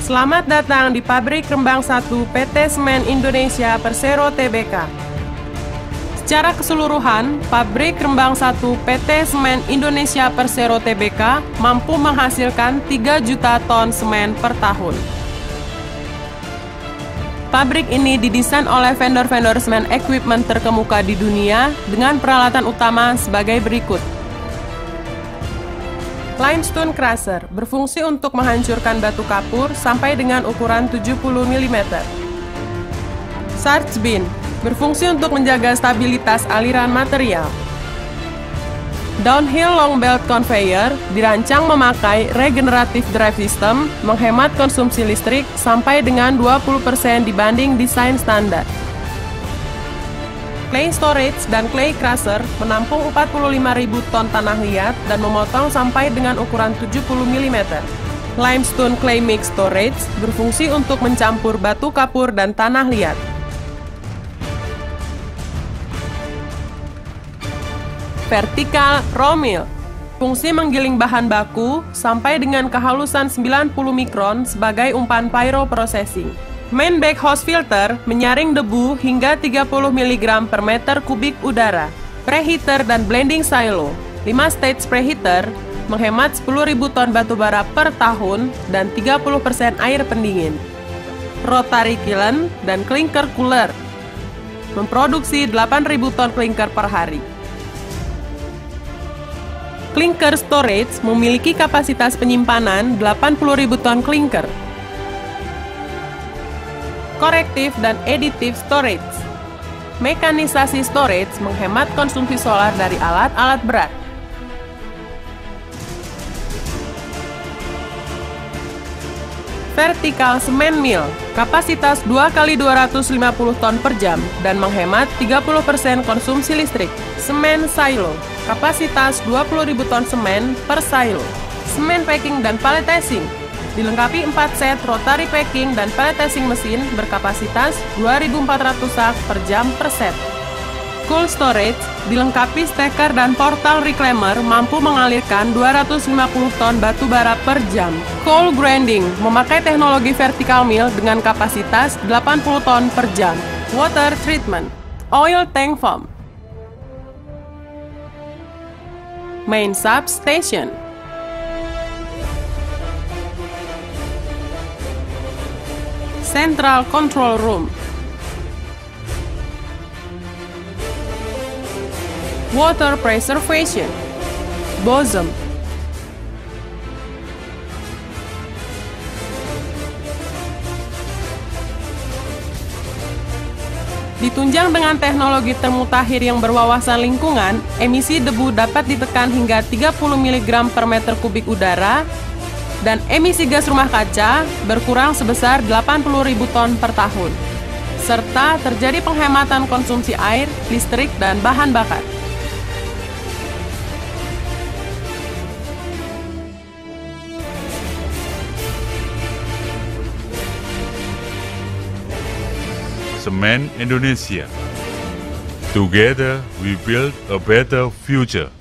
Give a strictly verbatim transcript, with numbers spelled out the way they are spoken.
Selamat datang di Pabrik Rembang satu P T Semen Indonesia Persero Tbk. Secara keseluruhan, Pabrik Rembang satu P T Semen Indonesia Persero Tbk mampu menghasilkan tiga juta ton semen per tahun. Pabrik ini didesain oleh vendor-vendor semen equipment terkemuka di dunia dengan peralatan utama sebagai berikut. Limestone crusher berfungsi untuk menghancurkan batu kapur sampai dengan ukuran tujuh puluh milimeter. Sarge bin berfungsi untuk menjaga stabilitas aliran material. Downhill long belt conveyor dirancang memakai regenerative drive system, menghemat konsumsi listrik sampai dengan dua puluh persen dibanding desain standar. Clay storage dan clay crusher menampung empat puluh lima ribu ton tanah liat dan memotong sampai dengan ukuran tujuh puluh milimeter. Limestone clay mix storage berfungsi untuk mencampur batu kapur dan tanah liat. Vertical raw mill, fungsi menggiling bahan baku sampai dengan kehalusan sembilan puluh mikron sebagai umpan pyroprocessing. Main backhouse filter menyaring debu hingga tiga puluh miligram per meter kubik udara. Preheater dan blending silo, lima stage preheater menghemat sepuluh ribu ton batubara per tahun dan tiga puluh persen air pendingin. Rotary kiln dan clinker cooler memproduksi delapan ribu ton clinker per hari. Clinker storage memiliki kapasitas penyimpanan delapan puluh ribu ton clinker. Corrective dan additive storage. Mekanisasi storage menghemat konsumsi solar dari alat-alat berat. Vertical cement mill, kapasitas dua kali dua ratus lima puluh ton per jam dan menghemat tiga puluh persen konsumsi listrik. Semen silo, kapasitas dua puluh ribu ton semen per silo. Semen packing dan palletizing, dilengkapi empat set rotary packing dan palletizing mesin berkapasitas dua ribu empat ratus sak per jam per set. Cold storage dilengkapi stacker dan portal reclaimer mampu mengalirkan dua ratus lima puluh ton batu bara per jam. Coal grinding memakai teknologi vertical mill dengan kapasitas delapan puluh ton per jam. Water treatment, oil tank farm. Main substation. Central Control Room. Water Preservation. Bosom. Ditunjang dengan teknologi termutakhir yang berwawasan lingkungan, emisi debu dapat ditekan hingga tiga puluh miligram per meter kubik udara, dan emisi gas rumah kaca berkurang sebesar delapan puluh ribu ton per tahun, serta terjadi penghematan konsumsi air, listrik, dan bahan bakar. Semen Indonesia. Together we build a better future.